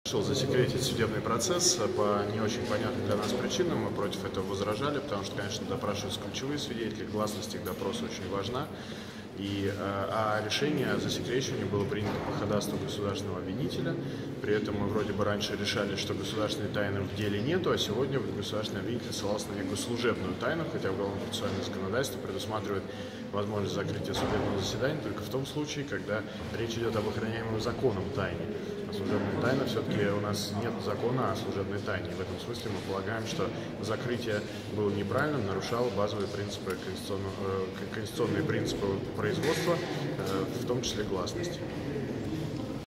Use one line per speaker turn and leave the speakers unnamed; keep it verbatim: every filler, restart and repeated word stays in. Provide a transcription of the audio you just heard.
Решил засекретить судебный процесс по не очень понятным для нас причинам. Мы против этого возражали, потому что, конечно, допрашиваются ключевые свидетели, гласность их допроса очень важна. И, а решение о засекречивании было принято по ходатайству государственного обвинителя. При этом мы вроде бы раньше решали, что государственной тайны в деле нету, а сегодня государственный обвинитель ссылался на некую служебную тайну, хотя уголовно-процессуальное законодательство предусматривает возможность закрытия судебного заседания только в том случае, когда речь идет об охраняемом законом тайне. А служебная тайна все-таки у нас нет закона о служебной тайне. В этом смысле мы полагаем, что закрытие было неправильным, нарушало базовые принципы конституционные принципы производства, в том числе гласности.